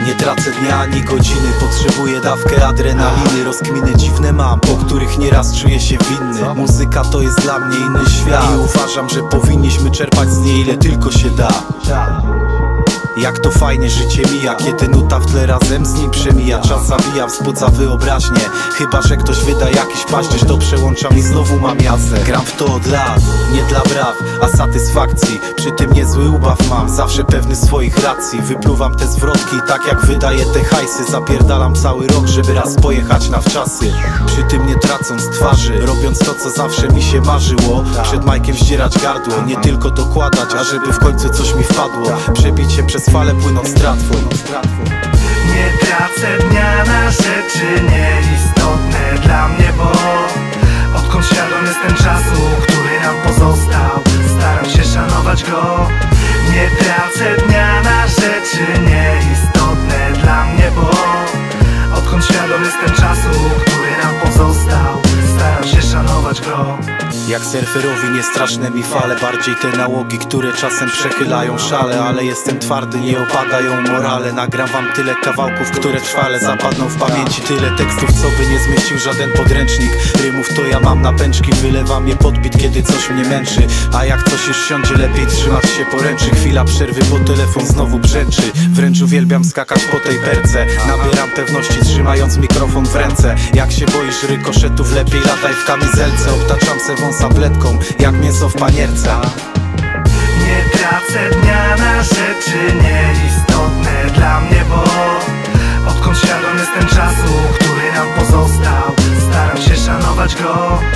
Nie tracę dnia ani godziny, potrzebuję dawkę adrenaliny. Rozkminy dziwne mam, po których nieraz czuję się winny. Muzyka to jest dla mnie inny świat i uważam, że powinniśmy czerpać z niej ile tylko się da. Jak to fajnie życie mija, kiedy nuta w tle razem z nim przemija. Czas zabija, wzbudza wyobraźnię. Chyba że ktoś wyda jakiś paździerz, to przełączam i znowu mam jazdę. Gram w to od lat, nie dla braw, a satysfakcji. Przy tym niezły ubaw mam, zawsze pewny swoich racji. Wypluwam te zwrotki, tak jak wydaję te hajsy. Zapierdalam cały rok, żeby raz pojechać na wczasy. Przy tym nie tracąc twarzy, robiąc to, co zawsze mi się marzyło. Przed majkiem zdzierać gardło, nie tylko dokładać, a żeby w końcu coś mi wpadło. Przebić się przez fale, płynąc tratwą. Nie tracę dnia na rzeczy nieistotne dla mnie, bo odkąd świadom jestem czasu, który nam pozostał, staram się szanować go. Nie tracę dnia na rzeczy nieistotne dla mnie, bo odkąd świadom jestem czasu, który nam pozostał, staram się szanować go. Jak surferowi niestraszne mi fale, bardziej te nałogi, które czasem przechylają szale. Ale jestem twardy, nie opadają morale. Nagram wam tyle kawałków, które trwale zapadną w pamięci. Tyle tekstów, co by nie zmieścił żaden podręcznik. Rymów to ja mam na pęczki, wylewam je pod bit, kiedy coś mnie męczy. A jak coś już siądzie, lepiej trzymać się poręczy. Chwila przerwy, bo telefon znowu brzęczy. Wręcz uwielbiam skakać po tej perce. Nabieram pewności, trzymając mikrofon w ręce. Jak się boisz rykoszetów, lepiej lataj w kamizelce. Obtaczam se wąs tabletką, jak mięso w panierce. Nie tracę dnia na rzeczy nieistotne dla mnie, bo odkąd świadom jestem czasu, który nam pozostał, staram się szanować go.